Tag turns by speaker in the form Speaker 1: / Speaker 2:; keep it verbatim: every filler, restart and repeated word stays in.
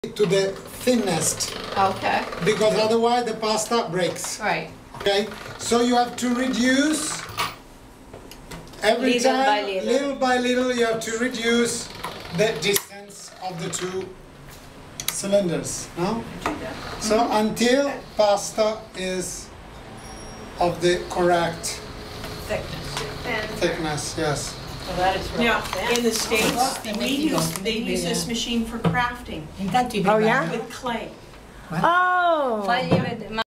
Speaker 1: to the thinnest.
Speaker 2: Okay.
Speaker 1: Because otherwise the pasta breaks.
Speaker 2: Right.
Speaker 1: Okay, so you have to reduce every
Speaker 3: Little
Speaker 1: time,
Speaker 3: by little.
Speaker 1: little by little, you have to reduce the distance of the two cylinders. No? So
Speaker 3: Mm-hmm.
Speaker 1: until pasta is of the correct
Speaker 3: Thickness.
Speaker 1: thickness, yes.
Speaker 3: Well, that is real
Speaker 4: Now,
Speaker 3: thin.
Speaker 4: in the States, we use, they use this machine for crafting
Speaker 5: Intanto i
Speaker 6: Oh, yeah?
Speaker 4: with clay.
Speaker 6: Oh!
Speaker 3: Fagli vedere.